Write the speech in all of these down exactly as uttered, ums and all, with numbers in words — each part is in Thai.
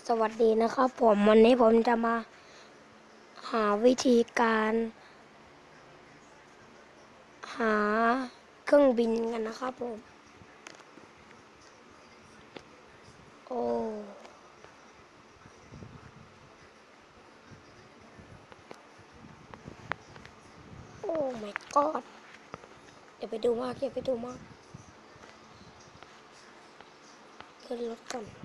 สวัสดีนะครับผมวันนี้ผมจะมาหาวิธีการ หาเครื่องบินกันนะครับผมโอ้โอ้ my god เดี๋ยวไปดูมากเดี๋ยวไปดูมากขึ้นรถก่อน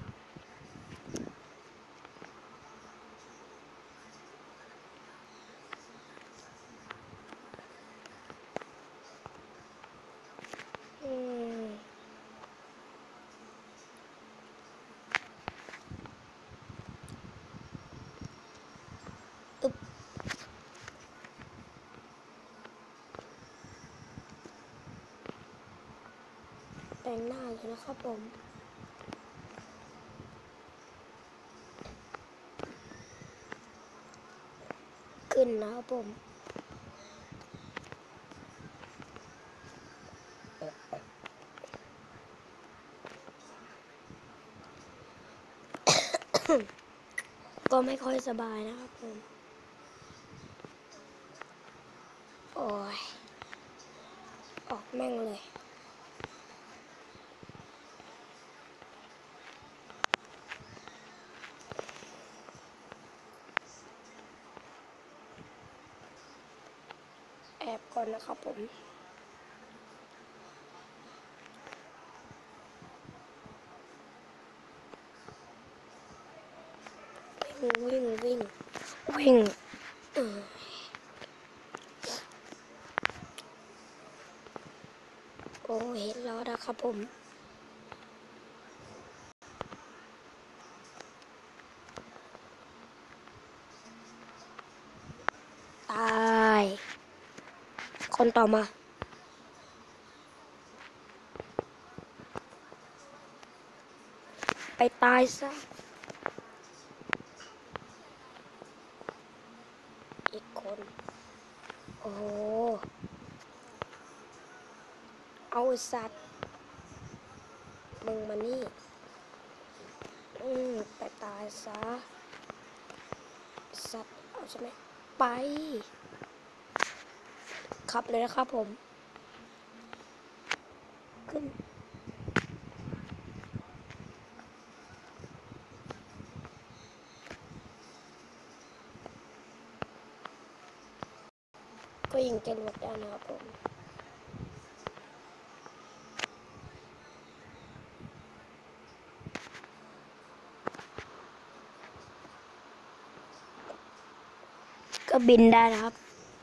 อืมอึ๊บแต่งหน้าเลยนะครับผมขึ้นนะครับผมก็ไม่ค่อยสบายนะครับผมโอ้ยออกแม่งเลยแอบก่อนนะครับผมวิ่งวิ่งวิ่งวิ่งเออโอ้เห็นแล้วนะครับผมตายคนต่อมาไปตายซะอีกคนโอ้โหเอาสัตว์มึงมานี่อืมไปตายซะสัตว์เอาใช่ไหมไปขับเลยนะครับผมขึ้นก็ยิงจรวดได้นะครับผมก็บินได้นะครับ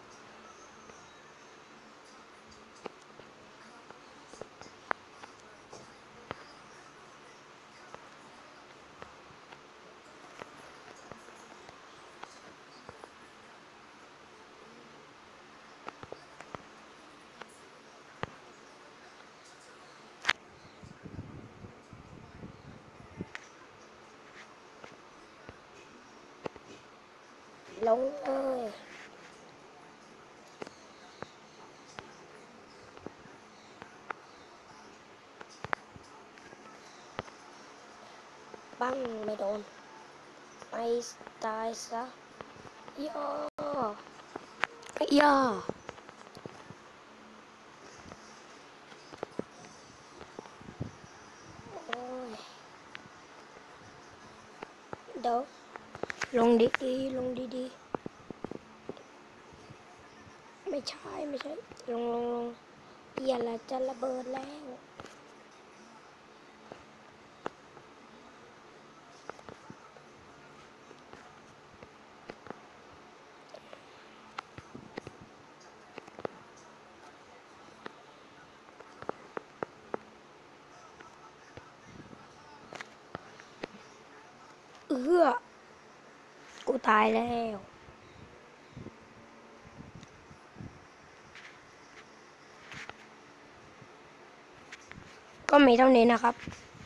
ลงเลยปั้งไม่โดนไปตายซะย่อย่อโอ้ยเดี๋ยวลงดีๆลงดีๆไม่ใช่ไม่ใช่ลงลงลงเปลี่ยนละจะระเบิดแล้วเอื้อกูตายแล้วก็มีเท่านี้นะครับ